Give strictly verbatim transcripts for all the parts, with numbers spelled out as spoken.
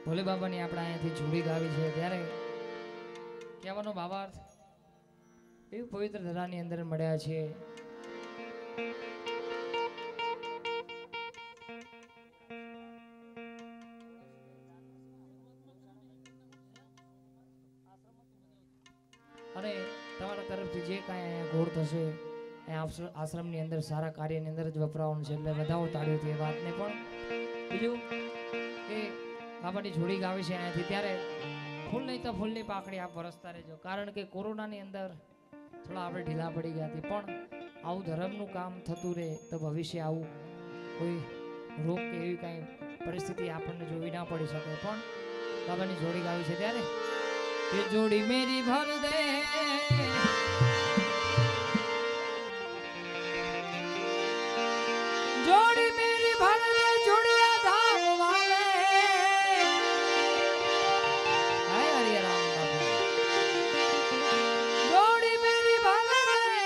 ભોલે બાબાની આપણે અહીંયાથી જોડી ગાવી છે ત્યારે કહેવાનો ભાવાર્થ એવી પવિત્ર ધરાની અંદર મળ્યા છે અને તમારા તરફથી જે કાંઈ અહીંયા ગોળ થશે અહીંયા આશ્રમની અંદર સારા કાર્યની અંદર જ વપરાવાનું છે એટલે વધાવો તાળીઓથી એ વાતને પણ બીજું કે બાબાની જોડી ગાવી છે અહીંયાથી ત્યારે ફૂલ નહીં તો ફૂલની પાકડી આપ વરસતા રહેજો કારણ કે કોરોનાની અંદર થોડા આપણે ઢીલા પડી ગયા હતી પણ આવું ધર્મનું કામ થતું રહે તો ભવિષ્ય આવું કોઈ રોગ કે એવી કાંઈ પરિસ્થિતિ આપણને જોવી ના પડી શકે પણ બાબાની જોડી ગાવી છે ત્યારે કે જોડી મેરી ભર દે જોડી મેરી ભર દે જોડિયા ધામ વાલે હાય હરિ રામ બાબુ જોડી મેરી ભર દે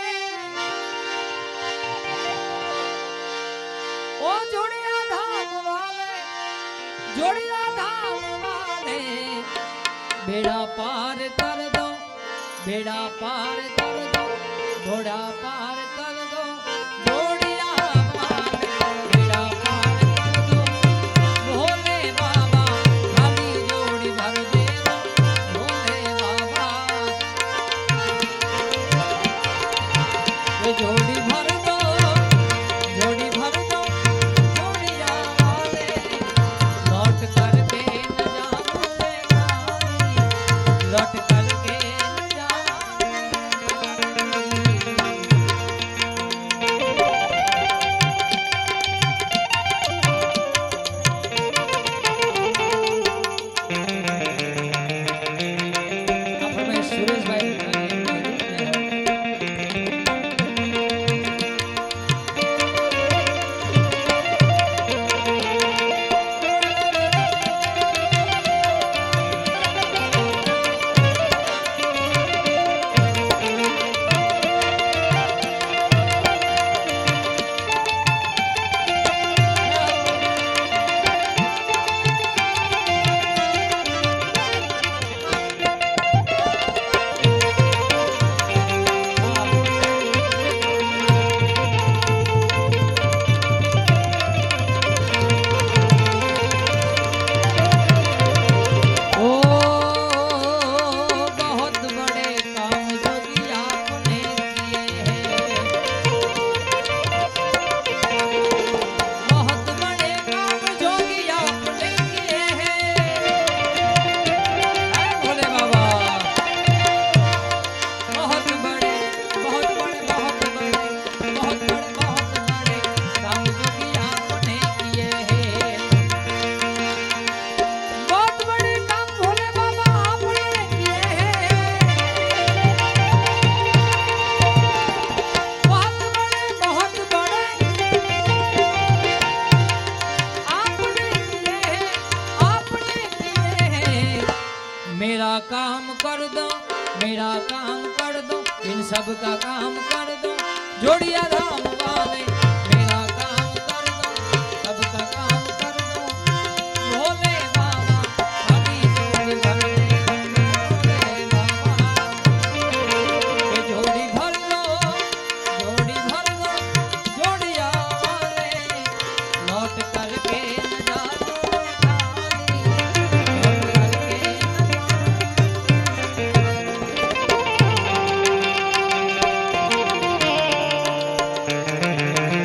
ઓ જોડિયા ધામ વાલે જોડિયા ધામ વાલે बेड़ा पार कर दो बेड़ा पार कर दो घोड़ा पार कर दो जोड़िया पार बेड़ा पार कर दो भोले बाबा खाली जोड़ी भर दे भोले बाबा जोड़ी भर दो जोड़ी भर दो जोड़िया वाले लौट करके न जाऊं लौट करके सुरेश भाई मेरा काम कर दो मेरा काम कर दो इन सब का काम कर दो जोड़िया धाम वाले मेरा काम कर दो सबका काम कर दो भोले बाबा खाली जोड़ी भर दे भोले बाबा ये जोड़ी भर दो जोड़ी भर दो जोड़िया वाले लौट करके न जाओ Thank you.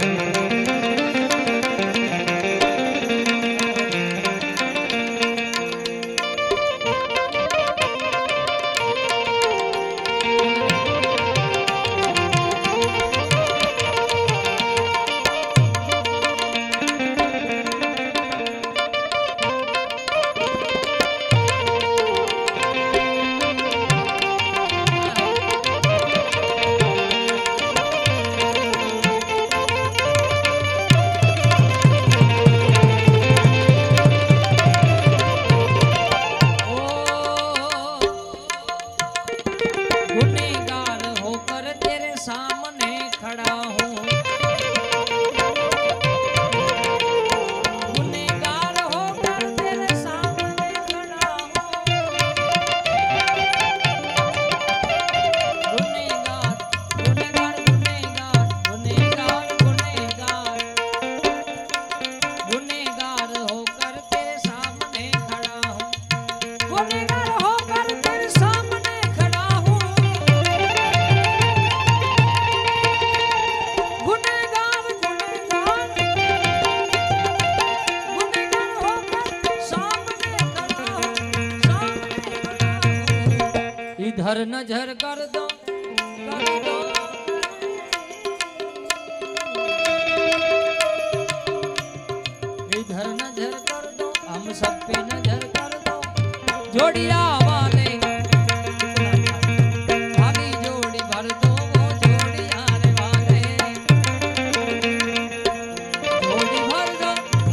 इधर नजर कर दो कर दो इधर नजर कर दो हम सब पे नजर कर दो जोड़िया वाले खाली जोड़ी भर दो वो जोड़िया वाले जोड़ी भर दो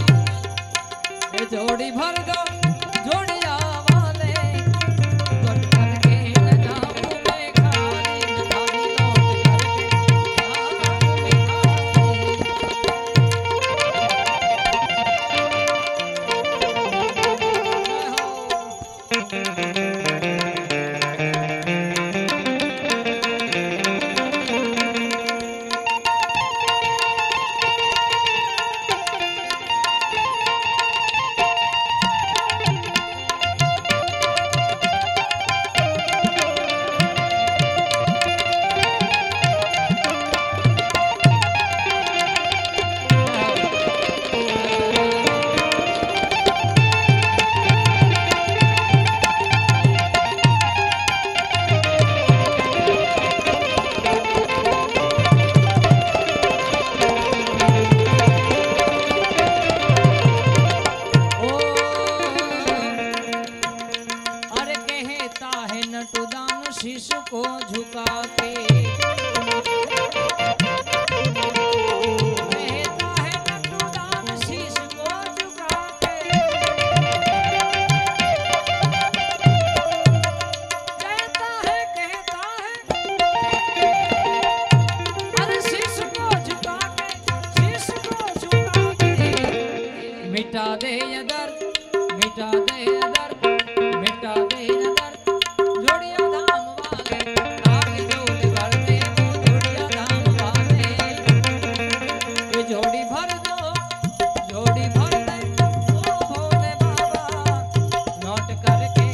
जोड़ी भर दो जोड़िया वाले लौट करके न जाऊं मैं खाली खाली लौट करके शीश को झुका के कहता है नटुदान शीश को झुका के कहता है कहता है अरे शीश को झुका के शीश को झुका के मिटा दे ये दर्द मिटा दे ये दर्द मिटा दे ये दर्द जोड़िया जोड़ी भर दो जोड़ी भर दे ओ भोले बाबा लौट करके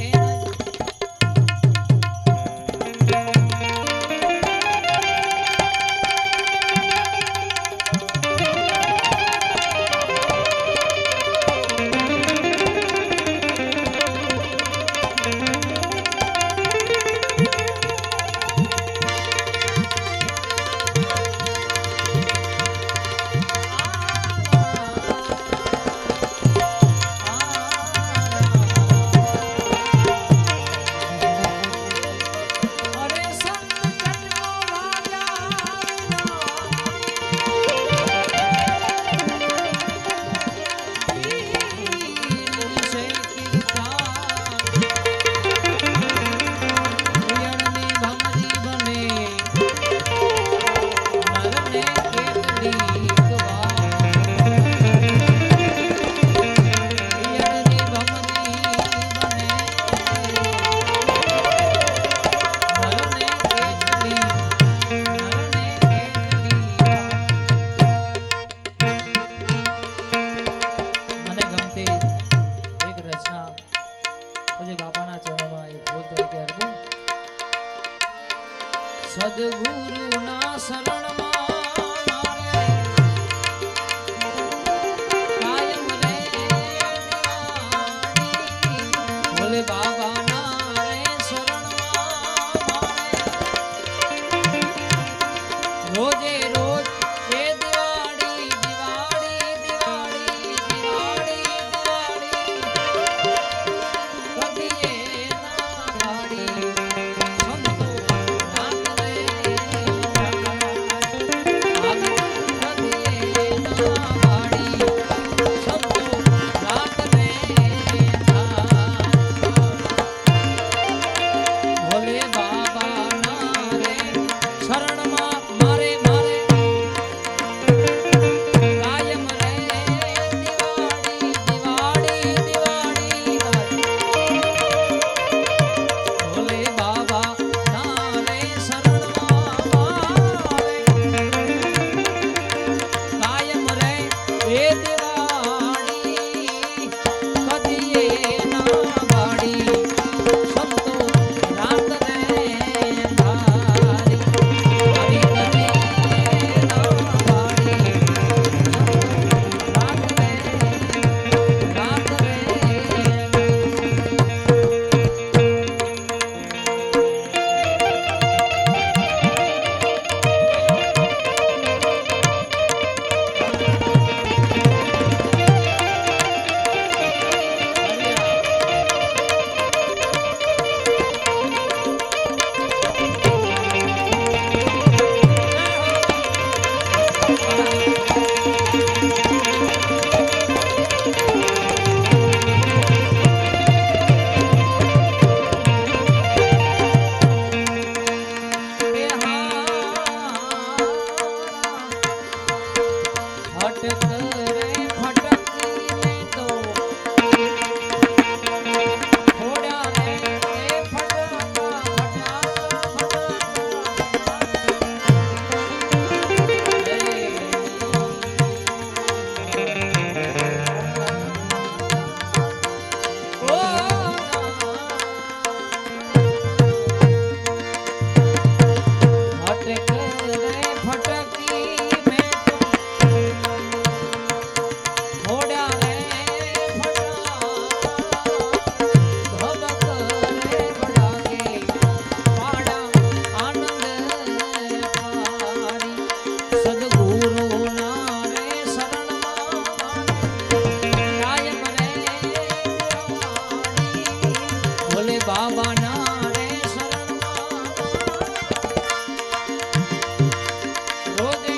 सदगुरु ना शरण मारे कायम रे बोले बाबा ना रे शरण मारे रोजे रोज ये दिवाड़ी दिवाड़ी दिवाड़ी दिवाड़ी दिवाड़ी कभी ये ना गाड़ी बाबा ना रे शरणમાં રોજે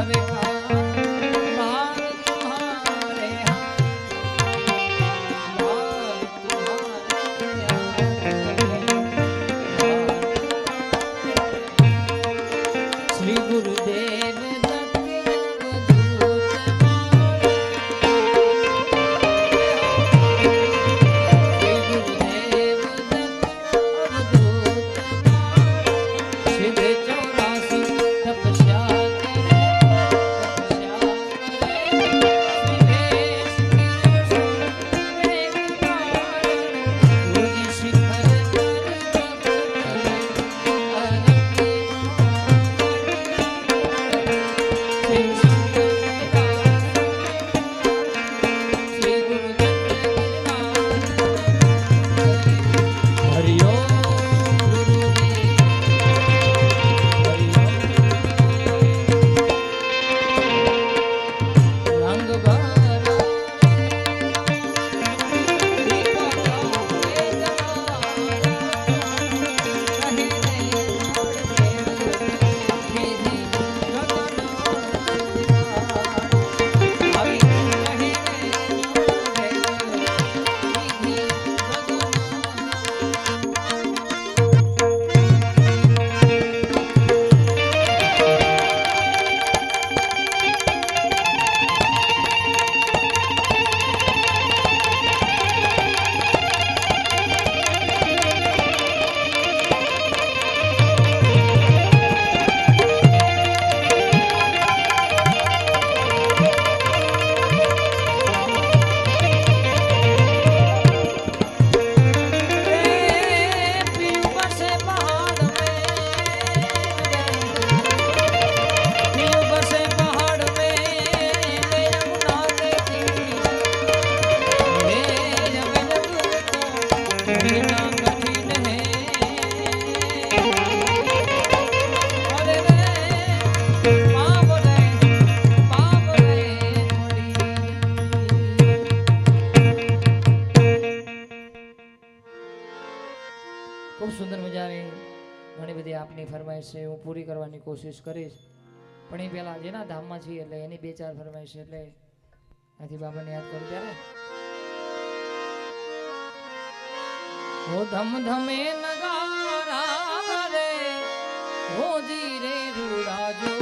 ઘણી બધી આપની ફરમાઈશ છે હું પૂરી કરવાની કોશિશ કરીશ પણ એ પહેલા જેના ધામમાં છીએ એટલે એની બે ચાર ફરમાઈશ એટલે આથી બાબાને યાદ કરું ત્યારે ઓ ધમ ધમે નગારા રે હોજી રે રૂડા જો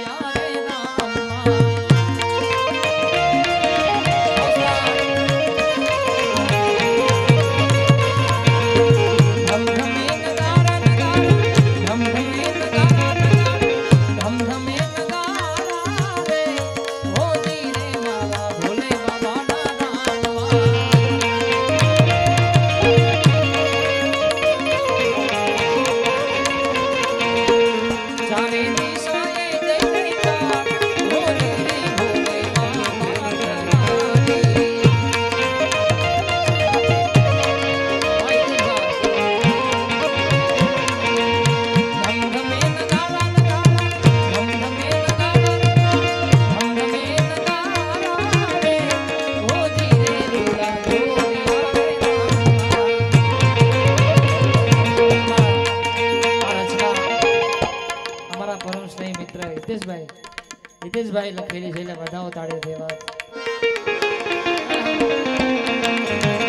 हितेशभाई हितेशभाई लखेली છે એટલે બધાઓ તાળીઓ દેવા